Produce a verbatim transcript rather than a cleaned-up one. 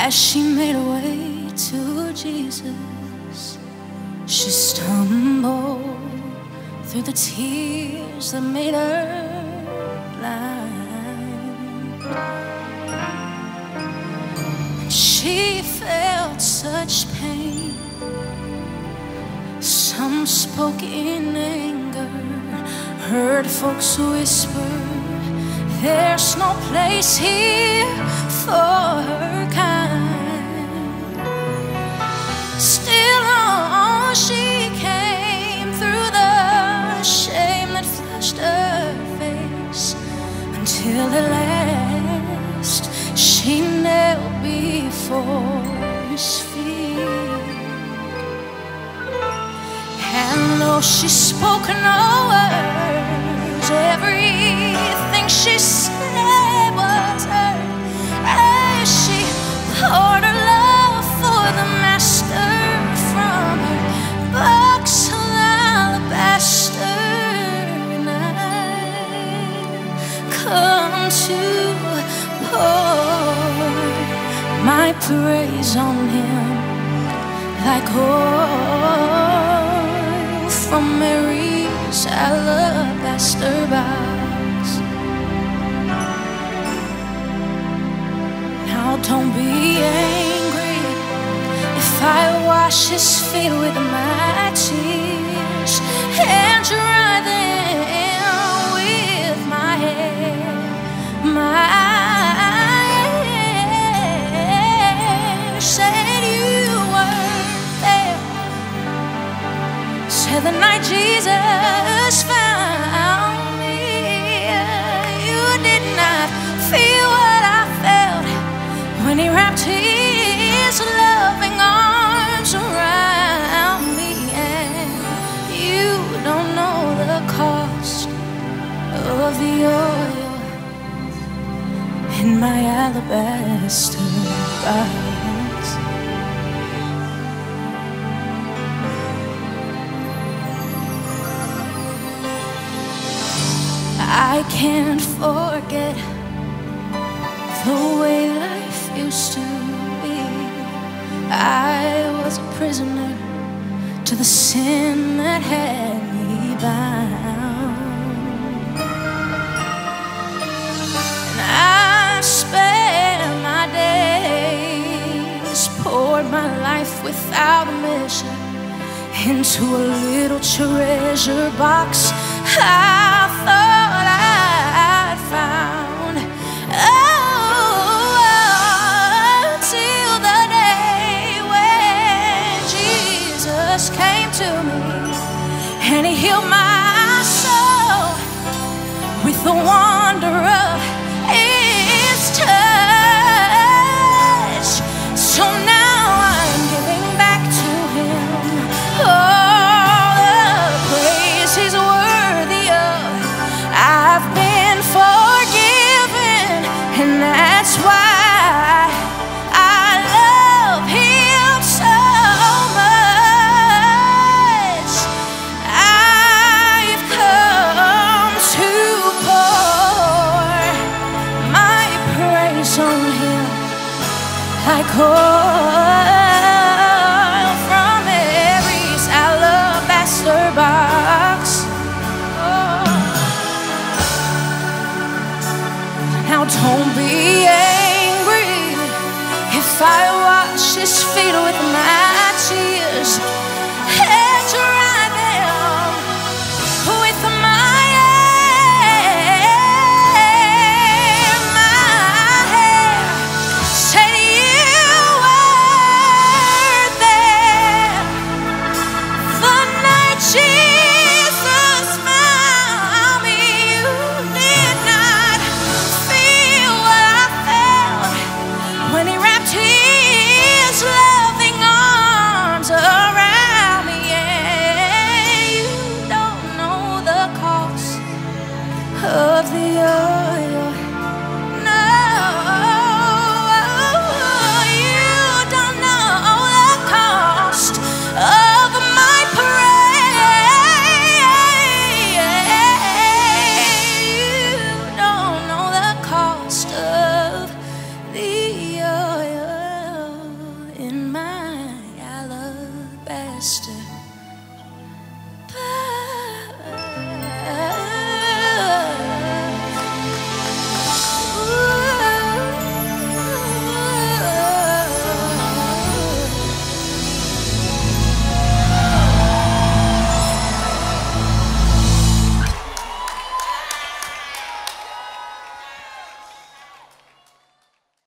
As she made her way to Jesus, she stumbled through the tears that made her blind. She felt such pain. Some spoke in anger, heard folks whisper, there's no place here for her kind. Still on she came through the shame that flushed her face, until at last she knelt before his feet. And though she spoke no words, everything she said was heard, as she poured her love for the Master from her box of alabaster. And I've come to pour my praise on him like oil from Mary's alabaster box. Now don't be angry if I wash his feet with my tears and dry them with my hair. My hair said you were there, said the night Jesus found me. You did not feel what I felt when he wrapped his loving arms around me. And you don't know the cost of the oil in my alabaster box. I can't forget the way life used to be. I was a prisoner to the sin that had me bound, and I spent my days, poured my life without a measure into a little treasure box I thought I'd found. Oh, till the day when Jesus came to me and he healed my soul with the wonder of his touch. So now I'm giving back to him all the praise he's worthy of. I've been forgiven, and that's why I love him so much. I've come to pour my praise on him like oil from Mary's alabaster box. Now don't be angry if I wash his feet with my tears and dry them with my hair. My hair said you were there the night Jesus found me. You did not feel what I felt when he wrapped his loving arms around me. And you don't know the cost of the earth.